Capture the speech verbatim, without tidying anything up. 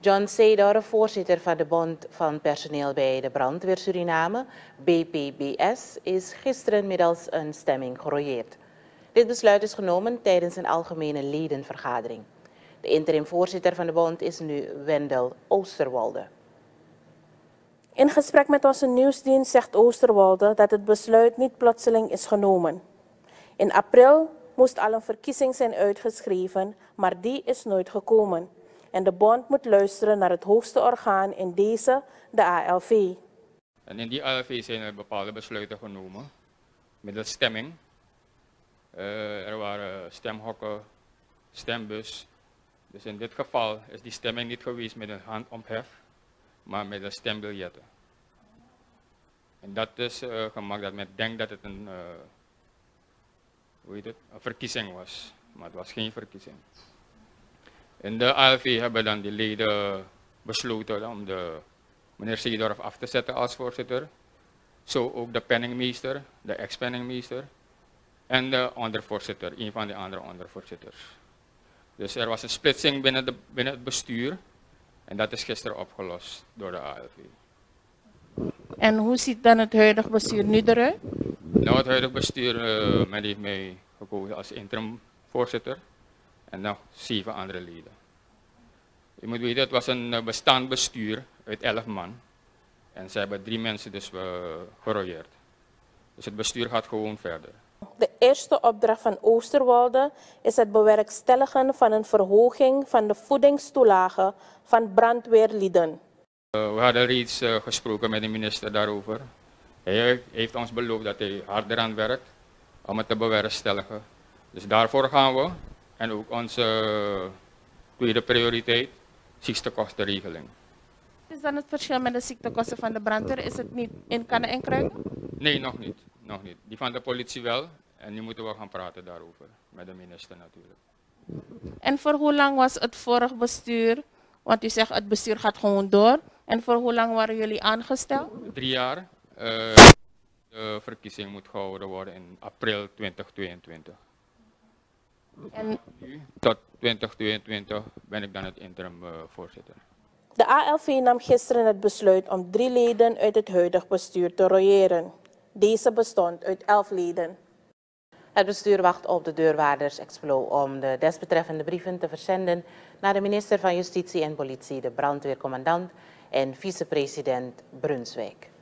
John Seedorf, voorzitter van de Bond van Personeel bij de Brandweer Suriname, B P B S, is gisteren middels een stemming gerooieerd. Dit besluit is genomen tijdens een algemene ledenvergadering. De interim-voorzitter van de bond is nu Wendel Oosterwolde. In gesprek met onze nieuwsdienst zegt Oosterwolde dat het besluit niet plotseling is genomen. In april moest al een verkiezing zijn uitgeschreven, maar die is nooit gekomen. En de bond moet luisteren naar het hoogste orgaan in deze, de A L V. En in die A L V zijn er bepaalde besluiten genomen, middels stemming. Uh, er waren stemhokken, stembus. Dus in dit geval is die stemming niet geweest met een handomhef, maar met een stembiljetten. En dat is uh, gemaakt dat men denkt dat het een, uh, hoe heet het, een verkiezing was, maar het was geen verkiezing. In de A L V hebben dan die leden besloten om de meneer Seedorf af te zetten als voorzitter. Zo ook de penningmeester, de ex-penningmeester en de ondervoorzitter, een van de andere ondervoorzitters. Dus er was een splitsing binnen, de, binnen het bestuur en dat is gisteren opgelost door de A L V. En hoe ziet dan het huidige bestuur nu eruit? Nou, het huidige bestuur, uh, men heeft mij gekozen als interim voorzitter en nog zeven andere leden. Je moet weten, het was een bestaand bestuur uit elf man en ze hebben drie mensen dus uh, gerooieerd. Dus het bestuur gaat gewoon verder. De eerste opdracht van Oosterwolde is het bewerkstelligen van een verhoging van de voedingstoelage van brandweerlieden. Uh, we hadden reeds uh, gesproken met de minister daarover. Hij heeft ons beloofd dat hij harder aan werkt om het te bewerkstelligen. Dus daarvoor gaan we. En ook onze uh, tweede prioriteit, ziektekostenregeling. Is dan het verschil met de ziektekosten van de brandweer? Is het niet in kannen en kruiken? Nee, nog niet. Nog niet. Die van de politie wel. En nu moeten we gaan praten daarover. Met de minister natuurlijk. En voor hoe lang was het vorig bestuur? Want u zegt het bestuur gaat gewoon door. En voor hoe lang waren jullie aangesteld? Drie jaar. Uh, de verkiezing moet gehouden worden in april twintig tweeëntwintig. En tot twintig tweeëntwintig ben ik dan het interim uh, voorzitter. De A L V nam gisteren het besluit om drie leden uit het huidige bestuur te royeren. Deze bestond uit elf leden. Het bestuur wacht op de deurwaarders-explo om de desbetreffende brieven te verzenden naar de minister van Justitie en Politie, de brandweercommandant en vicepresident Brunswijk.